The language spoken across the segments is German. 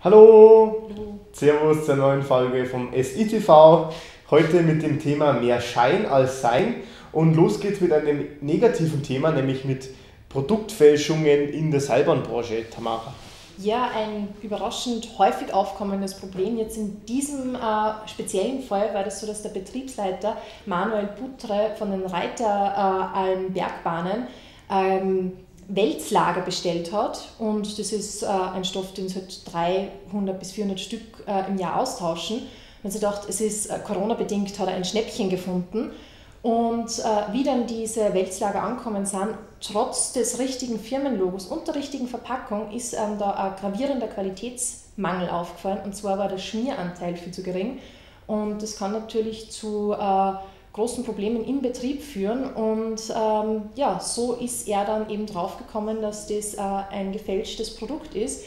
Hallo, Hallo. Servus zur neuen Folge vom SITV. Heute mit dem Thema mehr Schein als Sein. Und los geht's mit einem negativen Thema, nämlich mit Produktfälschungen in der Seilbahnbranche. Tamara. Ja, ein überraschend häufig aufkommendes Problem. Jetzt in diesem speziellen Fall war das so, dass der Betriebsleiter Manuel Putre von den Reiteralm Bergbahnen Wälzlager bestellt hat. Und das ist ein Stoff, den sie halt 300 bis 400 Stück im Jahr austauschen. Und sie dachte, es ist Corona-bedingt, hat er ein Schnäppchen gefunden. Und wie dann diese Wälzlager angekommen sind, trotz des richtigen Firmenlogos und der richtigen Verpackung ist da ein gravierender Qualitätsmangel aufgefallen. Und zwar war der Schmieranteil viel zu gering. Und das kann natürlich zu großen Problemen im Betrieb führen. Und so ist er dann eben draufgekommen, dass das ein gefälschtes Produkt ist.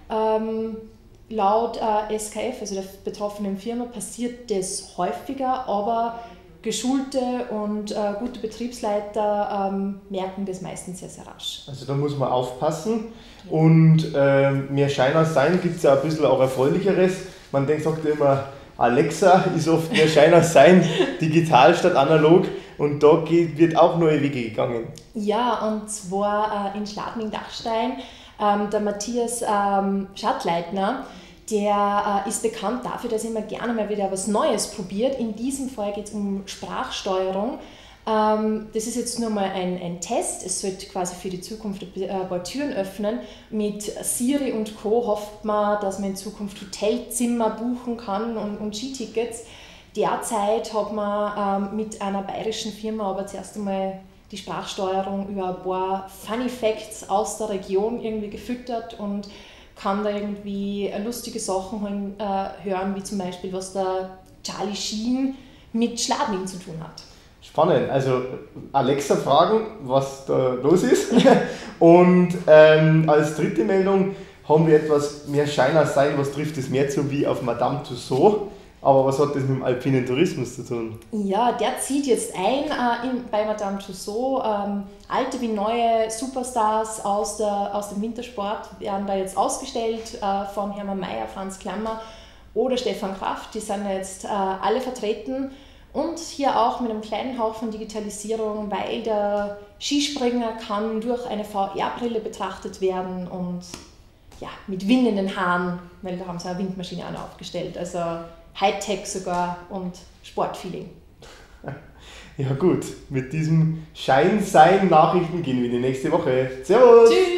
Laut SKF, also der betroffenen Firma, passiert das häufiger, aber geschulte und gute Betriebsleiter merken das meistens sehr, sehr rasch. Also da muss man aufpassen. Und mehr Schein als Sein gibt es ja ein bisschen auch Erfreulicheres. Man sagt ja immer, Alexa ist oft mehr Schein als Sein, digital statt analog. Und da wird auch neue Wege gegangen. Ja, und zwar in Schladming-Dachstein. Der Matthias Schattleitner, der ist bekannt dafür, dass er immer gerne mal wieder was Neues probiert. In diesem Fall geht es um Sprachsteuerung. Das ist jetzt nur mal ein Test. Es sollte quasi für die Zukunft ein paar Türen öffnen. Mit Siri und Co. hofft man, dass man in Zukunft Hotelzimmer buchen kann und Skitickets. Derzeit hat man mit einer bayerischen Firma aber zuerst einmal die Sprachsteuerung über ein paar Funny Facts aus der Region irgendwie gefüttert und kann da irgendwie lustige Sachen hören, wie zum Beispiel, was der Charlie Sheen mit Schladming zu tun hat. Spannend, also Alexa fragen, was da los ist. Und als dritte Meldung haben wir etwas mehr Schein als Sein. Was trifft es mehr zu wie auf Madame Tussauds? Aber was hat das mit dem alpinen Tourismus zu tun? Ja, der zieht jetzt ein bei Madame Tussauds. Alte wie neue Superstars aus dem Wintersport werden da jetzt ausgestellt von Hermann Mayer, Franz Klammer oder Stefan Kraft. Die sind jetzt alle vertreten. Und hier auch mit einem kleinen Hauch von Digitalisierung, weil der Skispringer kann durch eine VR-Brille betrachtet werden und ja, mit windenden Haaren, weil da haben sie eine Windmaschine auch noch aufgestellt. Also Hightech sogar und Sportfeeling. Ja gut, mit diesem Schein-Sein-Nachrichten gehen wir in die nächste Woche. Servus! Tschüss!